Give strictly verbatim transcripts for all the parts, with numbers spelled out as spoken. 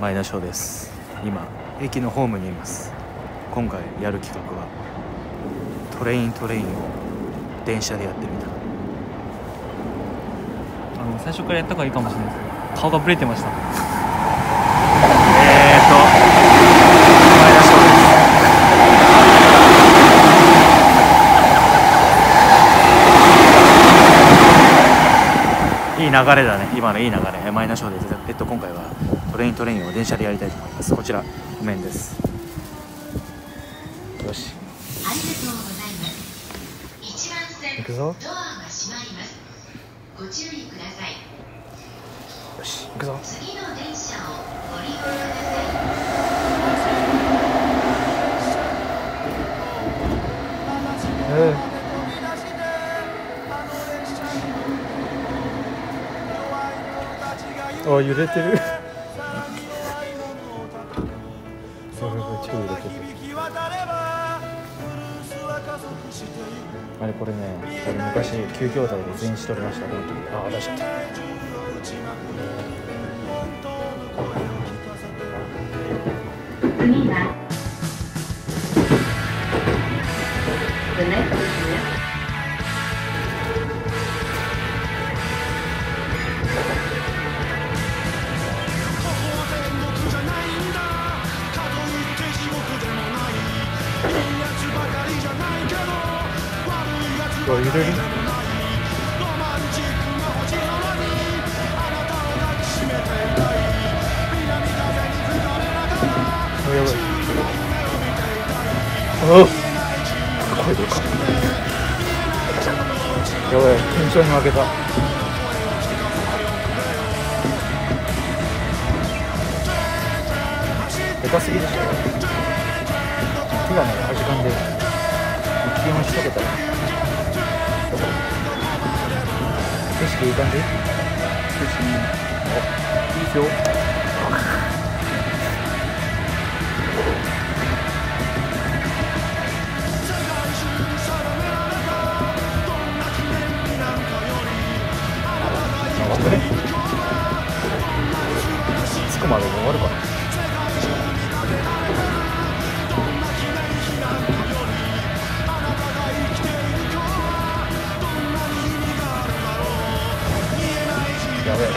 前田翔です。今駅のホームにいます。今回やる企画はトレイントレインを電車でやってみた。 あの最初からやった方がいいかもしれないですけど、顔がブレてました。 えーと前田翔です。いい流れだね。今のいい流れ。前田翔です。えっと今回はトレイントレインを電車でやりたいと思います。こちら譜面です。よし。 ありがとうございます。一番線行くぞ。 ドアが閉まります。ご注意ください。 よし、行くぞ。 次の電車をご利用ください。 えーあ、揺れてる。それが超揺れてる。あれこれね、俺昔きゅう兄弟で全員しとりました。本当に。ああ、出しちゃった。 次は The next station is あ、揺れる。あ、やばい。あ、声でか。やばい、テンションに負けた。下手すぎでしょ。手がね、はじかんで気温一桁。景色いい感じ？景色いい。お、いいですよ。あ、待ってね。着くまでに終わるかな。やべえ。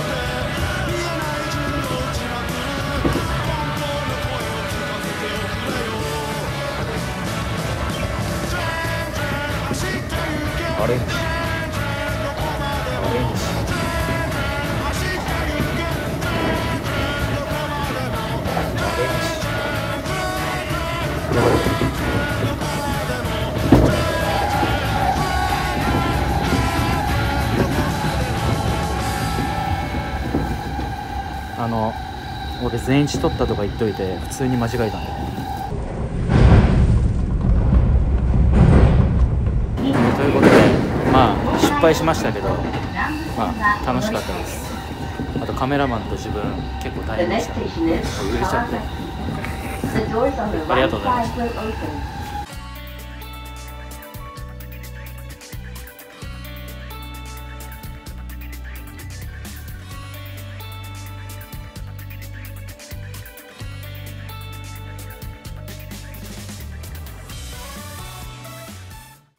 アレンジ。アレンジ。あの俺全員しとったとか言っといて普通に間違えたんだよね。ということでまあ失敗しましたけど、まあ楽しかったです。あとカメラマンと自分結構大変でした。揺れちゃってありがとうございました。